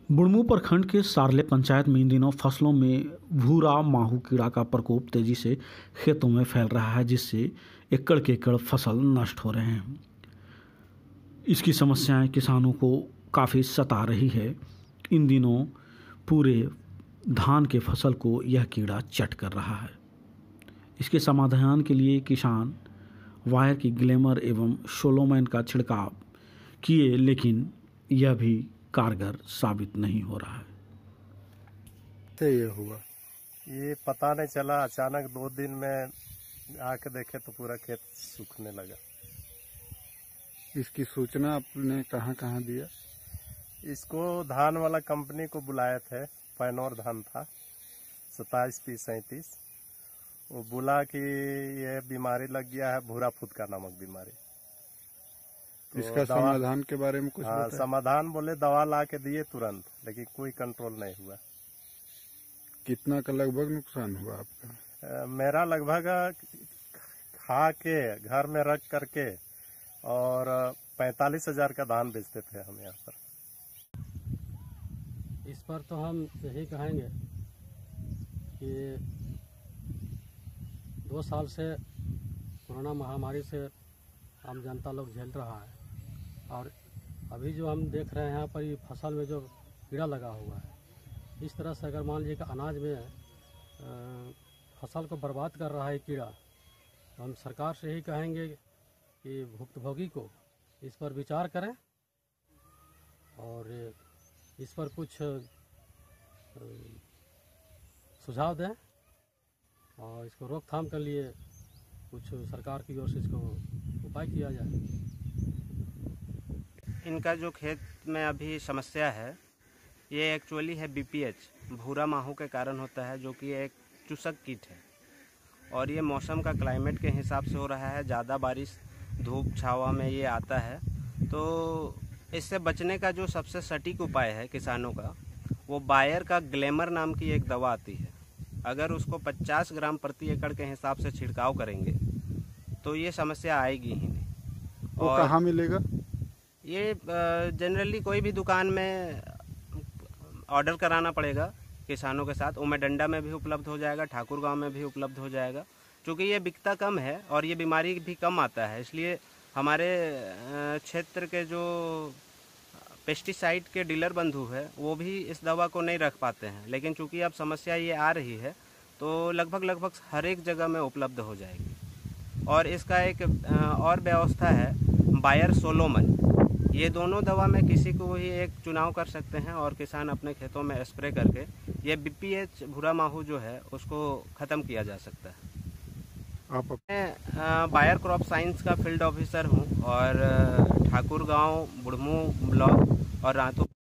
बुढ़मू प्रखंड के सारले पंचायत में इन दिनों फसलों में भूरा माहू कीड़ा का प्रकोप तेजी से खेतों में फैल रहा है, जिससे एकड़ के एकड़ फसल नष्ट हो रहे हैं। इसकी समस्याएं किसानों को काफ़ी सता रही है। इन दिनों पूरे धान के फसल को यह कीड़ा चट कर रहा है। इसके समाधान के लिए किसान वायर की ग्लैमर एवं सोलोमैन का छिड़काव किए, लेकिन यह भी कारगर साबित नहीं हो रहा है। तो ये हुआ, ये पता नहीं चला, अचानक 2 दिन में आके देखे तो पूरा खेत सूखने लगा। इसकी सूचना आपने कहाँ कहाँ दिया? इसको धान वाला कंपनी को बुलाए थे, पैनौर धान था 27P37। वो बोला कि ये बीमारी लग गया है, भूरा फुदका नामक बीमारी। तो इसका समाधान के बारे में कुछ समाधान बोले दवा ला के दिए तुरंत, लेकिन कोई कंट्रोल नहीं हुआ। कितना का लगभग नुकसान हुआ आपका? मेरा लगभग खा के घर में रख करके और 45,000 का धान बेचते थे हम यहाँ पर। इस पर तो हम यही कहेंगे कि 2 साल से कोरोना महामारी से आम जनता लोग झेल रहा है, और अभी जो हम देख रहे हैं यहाँ पर ये फसल में जो कीड़ा लगा हुआ है, इस तरह से अगर मान लीजिए कि अनाज में फसल को बर्बाद कर रहा है कीड़ा, तो हम सरकार से यही कहेंगे कि भुक्तभोगी को इस पर विचार करें और इस पर कुछ सुझाव दें और इसको रोकथाम के लिए कुछ सरकार की ओर से इसको उपाय किया जाए। इनका जो खेत में अभी समस्या है, ये एक्चुअली है BPH, भूरा माहू के कारण होता है, जो कि एक चूसक कीट है। और ये मौसम का क्लाइमेट के हिसाब से हो रहा है, ज़्यादा बारिश धूप छावा में ये आता है। तो इससे बचने का जो सबसे सटीक उपाय है किसानों का, वो बायर का ग्लैमर नाम की एक दवा आती है। अगर उसको 50 ग्राम प्रति एकड़ के हिसाब से छिड़काव करेंगे तो ये समस्या आएगी ही नहीं। वो कहाँ मिलेगा? ये जनरली कोई भी दुकान में ऑर्डर कराना पड़ेगा किसानों के साथ। उमेडंडा में भी उपलब्ध हो जाएगा, ठाकुर गांव में भी उपलब्ध हो जाएगा। क्योंकि ये बिकता कम है और ये बीमारी भी कम आता है, इसलिए हमारे क्षेत्र के जो पेस्टिसाइड के डीलर बंधु है वो भी इस दवा को नहीं रख पाते हैं। लेकिन चूंकि अब समस्या ये आ रही है तो लगभग हर एक जगह में उपलब्ध हो जाएगी। और इसका एक और व्यवस्था है, बायर सोलोमन। ये दोनों दवा में किसी को भी एक चुनाव कर सकते हैं और किसान अपने खेतों में स्प्रे करके ये BPH भूरा माहू जो है उसको ख़त्म किया जा सकता है। मैं बायर क्रॉप साइंस का फील्ड ऑफिसर हूँ और ठाकुर गांव, बुढ़मू ब्लॉक और रातू